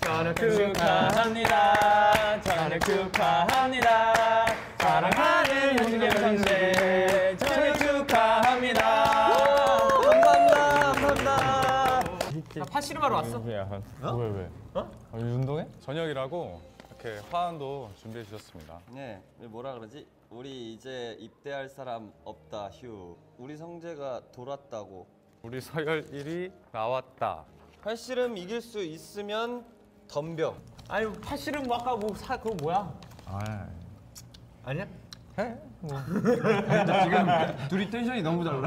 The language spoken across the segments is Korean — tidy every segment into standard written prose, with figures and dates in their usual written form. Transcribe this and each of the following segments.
저녁 축하합니다. 저녁 축하합니다. 사랑하는 현경 선생 저녁 축하합니다. 감사합니다. 감사합니다. 나 파시르바로 왔어? 왜? 어? 운동해? 저녁이라고 이렇게 화환도 준비해 주셨습니다. 네, 뭐라 그러지? 우리 이제 입대할 사람 없다 휴. 우리 성재가 돌았다고. 우리 서열일이 나왔다. 팔씨름 이길 수 있으면 덤벼. 아유 파시르 뭐 아까 그거 뭐야? 아니야? 해? 뭐. 지금 둘이 텐션이 너무 달라.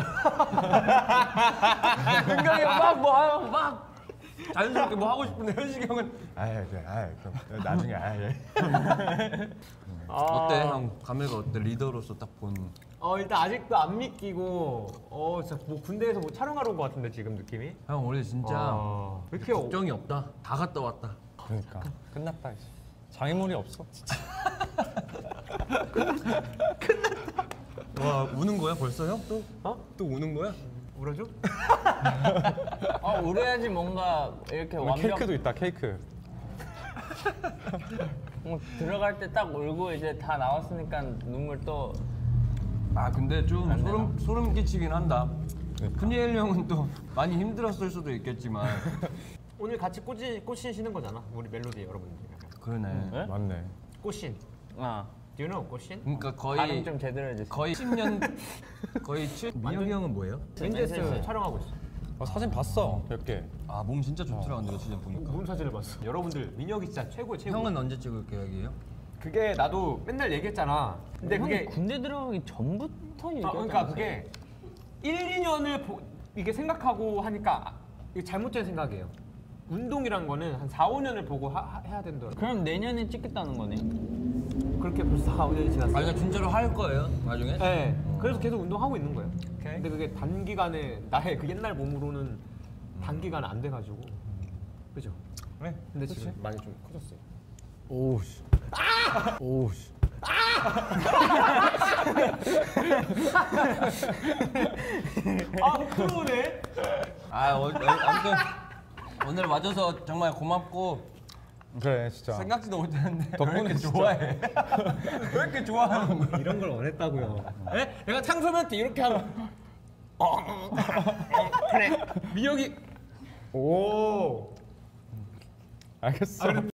은경이 막 자연스럽게 뭐 하고 싶은데 현식이 형은 그럼 나중에 어때 형? 감회가 어때? 리더로서 딱 본. 일단 아직도 안 믿기고 진짜 뭐 군대에서 뭐 촬영하러 온 것 같은데 지금 느낌이? 형 원래 진짜 왜 이렇게 걱정이 없다. 다 갔다 왔다. 그러니까 끝났다 이제. 장애물이 없어. 와 우는 거야 벌써 형? 또? 또 우는 거야? 울어줘? 울어야지 뭔가 이렇게 완벽. 케이크도 있다 케이크. 들어갈 때 딱 울고 이제 다 나왔으니까 눈물 또. 아 근데 좀 소름 끼치긴 한다. 푸니엘 형은 또 많이 힘들었을 수도 있겠지만 오늘 같이 꽃신시는 거잖아 우리 멜로디 여러분들. 그러네. 네? 맞네. 꽃신. Do you know 꽃신? 그러니까 발음 거의 좀 제대로 해주세요. 거의 10년 거의 민혁이 형은 뭐예요? 렌제스 촬영하고 있어. 사진 봤어 몇 개. 아 몸 진짜 좋더라 근데 진짜 보니까. 뭔 사진을 봤어? 여러분들 민혁이 진짜 최고. 형은 언제 찍을 계획이에요? 그게 나도 맨날 얘기했잖아. 근데 그게 군대 들어가기 전부터 얘기했잖아. 그러니까 그게 1, 2년을 이게 생각하고 하니까 이게 잘못된 생각이에요. 운동이란 거는 한 4, 5년을 보고 해야 된다고. 그럼 내년에 찍겠다는 거네. 그렇게 벌써 4, 5년이 지났어요. 아 이거 진짜로 할 거예요 나중에? 네. 그래서 계속 운동하고 있는 거예요. 근데 그게 단기간에 나의 그 옛날 몸으로는 단기간에 안 돼가지고. 그죠? 그래. 근데 지금 많이 좀 커졌어요. 오우씨. 오우씨. 프로네. 아무튼 오늘 와줘서 정말 고맙고 그래 진짜. 생각지도 못했는데 왜 덕분에 이렇게 진짜. 좋아해? 왜 이렇게 좋아하는 거야? 이런 걸 원했다고요. 네? 내가 창섭이한테 이렇게 하면 그래. 민혁이 오. 알겠어.